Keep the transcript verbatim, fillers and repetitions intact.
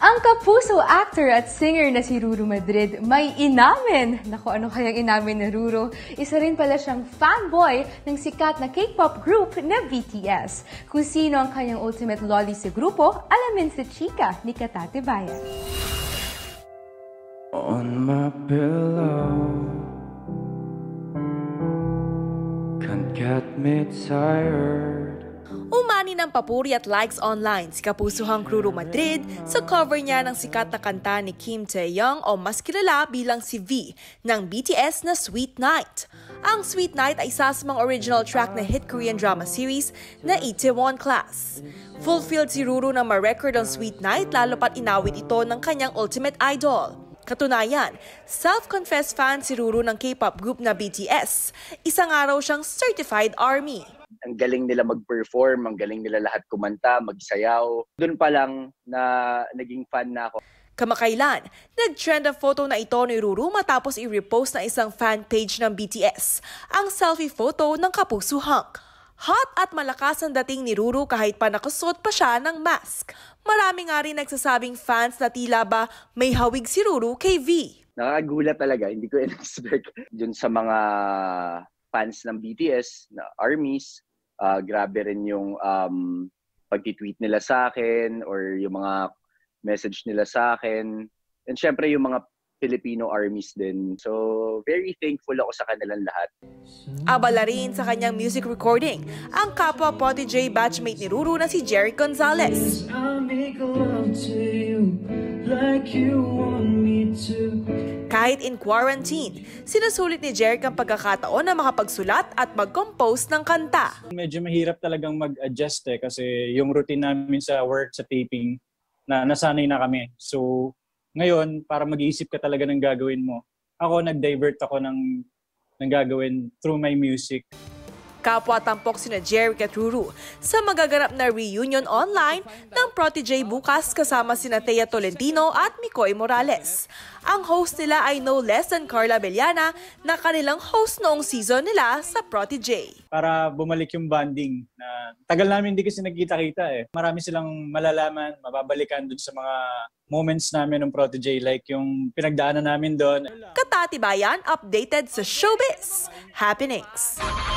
Ang kapuso actor at singer na si Ruru Madrid may inamin. Naku, ano kayang inamin ni Ruru? Isa rin pala siyang fanboy ng sikat na K-pop group na B T S. Kung sino ang kanyang ultimate lolly sa grupo, alamin sa chika ni Katatibayan. On my pillow, can't get me tired. Umani ng papuri at likes online si kapusuhang Ruru Madrid sa cover niya ng sikat na kanta ni Kim Tae-young o mas kilala bilang si V ng B T S na Sweet Night. Ang Sweet Night ay isa sa mga original track na hit Korean drama series na Itaewon Class. Fulfilled si Ruru na ma-record ang Sweet Night lalo pat inawit ito ng kanyang ultimate idol. Katunayan, self-confessed fan si Ruru ng K-pop group na B T S. Isang araw siyang certified ARMY. Ang galing nila mag-perform, ang galing nila lahat kumanta, magsayaw. Doon pa lang na naging fan na ako. Kamakailan, nag-trend ang photo na ito ni Ruru matapos i-repost na isang fan page ng B T S, ang selfie photo ng kapusuhang. Hot at malakas ang dating ni Ruru kahit pa nakasuot pa siya ng mask. Marami nga rin nagsasabing fans na tila ba may hawig si Ruru kay V. Nakakagulat talaga, hindi ko in-expect dun sa mga fans ng B T S, na armies. Uh, grabe rin yung um, pag-tweet nila sa akin or yung mga message nila sa akin. And syempre yung mga Filipino armies din. So, very thankful ako sa kanilang lahat. Abala rin sa kanyang music recording ang kapwa Protégé batchmate ni Ruru na si Jerry Gonzalez. Kahit in quarantine, sinusulit ni Jerry ang pagkakataon na makapagsulat at mag-compose ng kanta. Medyo mahirap talagang mag-adjust eh kasi yung routine namin sa work, sa taping, na nasanay na kami. So, ngayon, para mag-iisip ka talaga ng gagawin mo. Ako, nag-divert ako ng, ng gagawin through my music. Kapwa tampok sina Jerry at Ruru sa magaganap na reunion online ng Protégé bukas kasama sina Thea Tolentino at Mikoy Morales. Ang host nila ay no less than Carla Bellana na kanilang host noong season nila sa Protégé. Para bumalik yung bonding na tagal namin hindi kasi nagkita-kita eh. Marami silang malalaman, mababalikan dun sa mga moments namin ng Protégé like yung pinagdaanan namin doon. Katatibayan updated sa showbiz happenings.